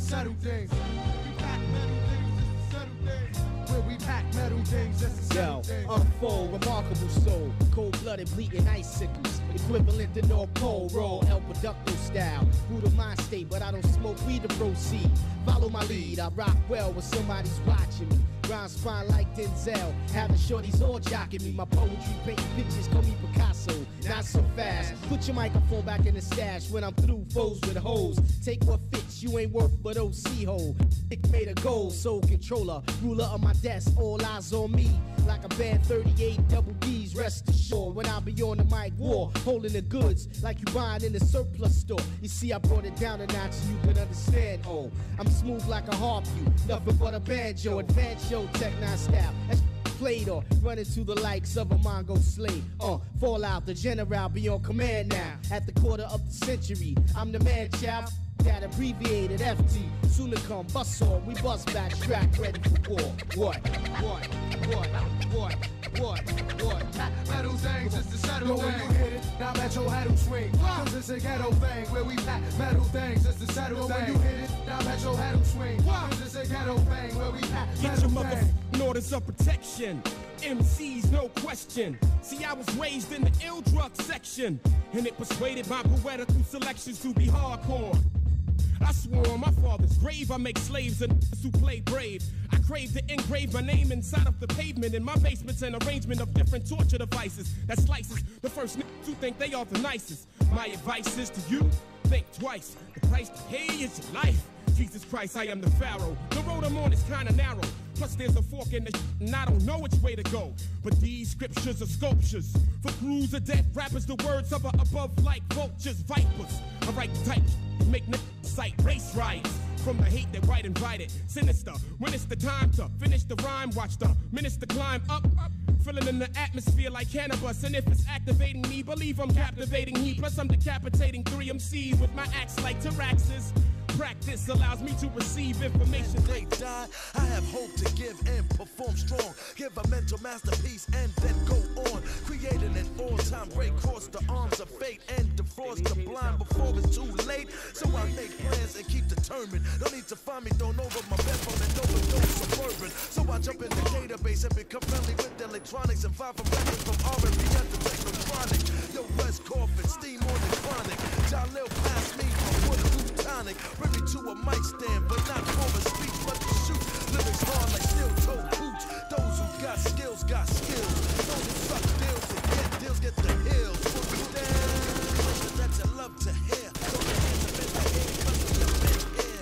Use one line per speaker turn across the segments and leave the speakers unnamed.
settle things. We pack metal things just to settle things. Where we pack metal things just to settle things.
Unfold, remarkable soul, cold-blooded, bleeding icicles, equivalent to North Pole, raw El Producto style. Brutal mind state, but I don't smoke weed to proceed. Follow my lead, I rock well when somebody's watching me. Grind spine like Denzel, having shorties all jocking me. My poetry painting pictures, call me Picasso, not so fast. Put your microphone back in the stash when I'm through foes with hoes. Take what fits, you ain't worth but OC hole. Dick made of gold, soul controller, ruler of my desk, all eyes on me. Like a band 38 double D's, rest assured. When I be on the mic war, holding the goods like you buying in the surplus store. You see, I brought it down a notch so you can understand. Oh, I'm smooth like a harp, you nothing but a banjo, advanced yo, Tech-9 style. That's played on, running to the likes of a Mongo slave. Fallout, the general be on command now. At the quarter of the century, I'm the man, child. That abbreviated FT, soon to come, bust on, we bust back, strapped, ready for war. What?
Metal things just to settle things. When you hit it, now let your head swing. Cause it's a ghetto thing where we pack metal things just to settle things. When you hit it, now let your head swing. Cause it's a ghetto thing where we pack metal things.
Get your orders of protection. MCs, no question. See, I was raised in the ill drug section, and it persuaded my poetical selections to be hardcore. I swore on my father's grave I make slaves and who play brave. I crave to engrave my name inside of the pavement. In my basement's an arrangement of different torture devices that slices the first niggas who think they are the nicest. My advice is to you, think twice. The price to pay is your life. Jesus Christ, I am the Pharaoh. The road I'm on is kinda narrow. Plus there's a fork in the and I don't know which way to go. But these scriptures are sculptures. For crews of dead rappers, the words hover above like vultures, vipers. I write the type to make sight race riots. From the hate that white invited, sinister. When it's the time to finish the rhyme, watch the minister climb up. Filling in the atmosphere like cannabis. And if it's activating me, believe I'm captivating he. Plus I'm decapitating 3 MCs with my axe like Tyraxes. Practice allows me to receive information.
They die, I have hope to give and perform strong. Give a mental masterpiece and then go on. Creating an all-time break, cross the arms of fate and defrost the blind before it's too late. So I make plans and keep determined. No need to find me thrown over my bedroom and overdose suburban. So I jump in the database and become friendly with electronics and find from records from R&B to technotronic. Yo, West Coffin, steam on the chronic. Jalil passed me before the Plutonic. Bring me to a mic stand, but not for a speech, but to shoot. Lyrics hard like steel-toed boots. Those who got skills, got skills. Those who suck deals and get deals, get the hills. Put me down, that you love to hear. Throw your hands up in the air, cause of the big air.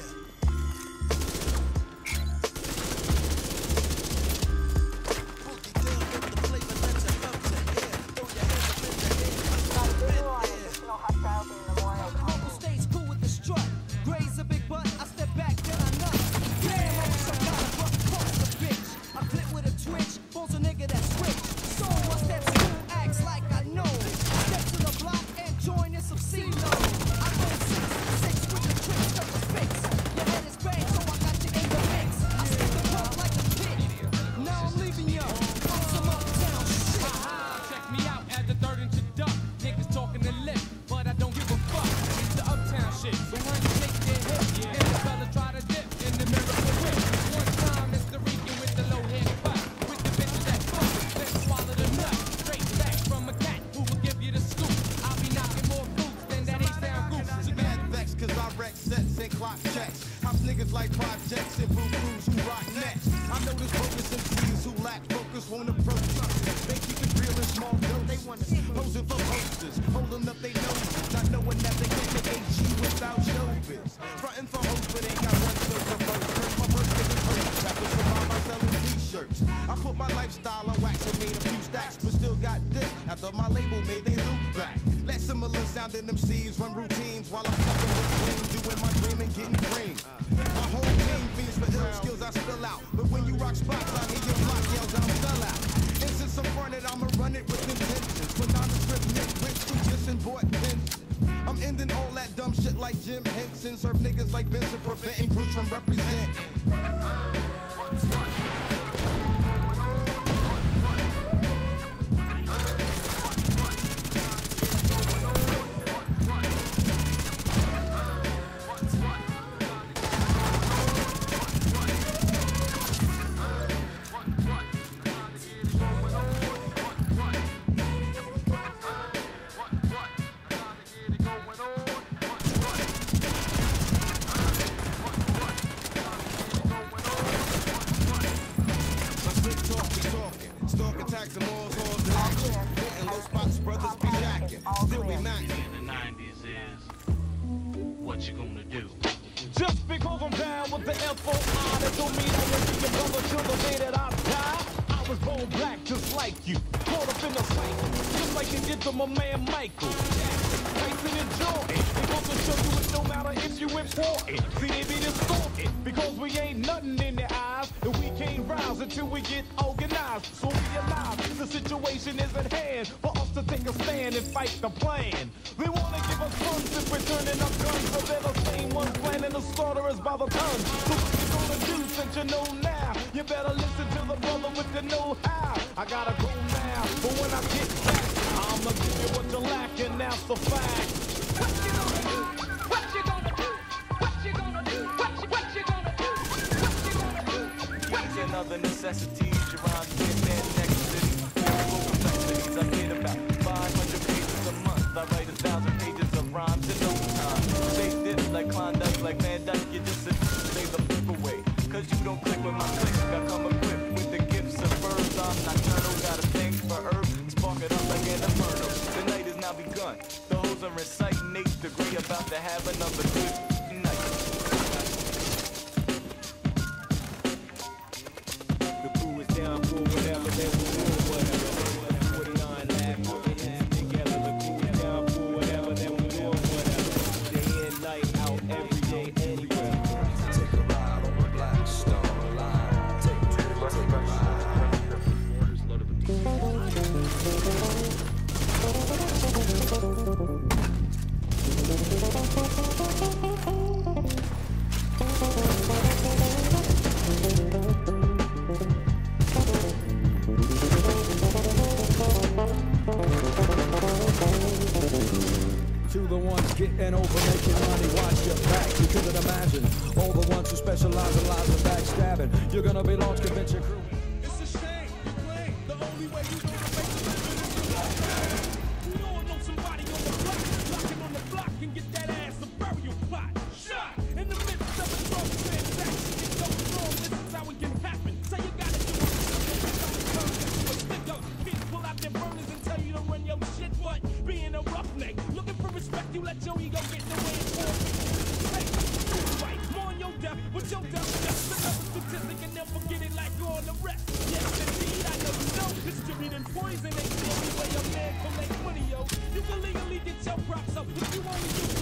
Boogie down with the flavor that you love to hear. Throw your hands up in the air, cause of the big air.
Local stage cool with the strut. Graze a big butt, I step back, then I nut. Damn, I wish I got a buck across the bitch. I flip with a twitch, phone's a nigga that's rich. So I step school, acts like I know. Step to the block and join in some C-Lo. I go 6 with the tricks, touch the fix. Your head is bang, so I got you in the mix. I stick the pump like a pit. Now I'm leaving you on some uptown shit.
Check me out at the 3rd inch duck. Niggas talking the lip, but I don't give a fuck. It's the uptown shit. So when you take their hip, and the fella try to dip in the miracle whip. One time, Mr. Rican with the low head cut. With the bitches that fuck, then swallow the nut. Straight back from a cat who will give you the scoop. I'll be knocking more boots than that H-Town group.
So mad vexed cause I wreck sets and clock checks. House niggas like projects and blue crews who rock next. I know there's bogus MCs who lack focus, won't approach us. They keep it real and small dose. They want to posing for posters, holding up they noses, not knowing that they can't make AG without showbiz. Frontin' for hoes, but ain't got one source of first. My work niggas great, rappers survive by selling t-shirts. I put my lifestyle on wax and made a few stacks, but still got this after my label made they loop back. Let similar sounding MCs run routines while I'm fucking with dream, doing my dream and getting cream. My whole team feeds for ill skills I spill out, but when you rock spots, I hear your block yells and I'm sell out. And since I'm running, I'ma run it with intentions, but nondescript nitwits who just bought pensions. I'm ending all that dumb shit like Jim Henson, serve niggas like Vincent, preventing groups from representing. In low spots, brothers be jacking. Still we macking.
In the 90s is what you gonna do?
Just because I'm down with the F.O.I. that don't mean I won't be your brother till the day that I die. I was born black just like you, caught up in the cycle, just like they did to my man Michael Tyson and Jordan. They want to show you it no matter if you important. See, they be distorted because we ain't nothing in their eyes, and we can't rise until we get organized. So realize the situation is at hand for us to take a stand and fight the plan. They wanna give us guns if we're turning up guns, but they're the same ones planning to slaughter us by the ton. So what you gonna do since you know now? You better listen to the brother with the know-how. I gotta go now, but when I get back, I'ma give you what you're lacking, that's the fact. What you gonna do? What you gonna do? What you gonna do? What you gonna do? What you gonna do?
These and other necessities, your rhymes get there next city. Beautiful complexities, I get about 500 pages a month. I write 1,000 pages of rhymes in no time. Say this like Klondike, like Van Dyke, you just say the flip away. Cause you don't click with my click, I come equipped with the gifts of birds. I'm nocturnal, got a thing for earth, spark it up like an inferno. The night is now begun, the hoes are reciting 8th degree, about to have another good night. The crew is down for whatever they will do, whatever. 49 laugh, put your hands together. The crew is down for whatever they will do, whatever. Day in, night out, every day, anywhere.
Take a ride on the Blackstone line. Take a ride.
To the ones getting over making money, watch your back. You couldn't imagine all the ones who specialize in lies and backstabbing. You're gonna be launched convention crew.
It's a shame, you claim the only way you know to make a living is to work. You all know somebody on the block, knocking on the block and get that ass a burial plot. Shot in the midst of a drug transaction. It goes wrong, this is how it can happen. So you gotta do it. Kids pull out their burners and tell you to run your shit, but being a roughneck, looking for respect, you let your ego get in the way and form. Hey, do it right, mourn your death, but your death is just another statistic and they'll forget it like all the rest. Yes, indeed, I know you know, distributing poison ain't the only way a man can make money, yo. You can legally get your props up if you only do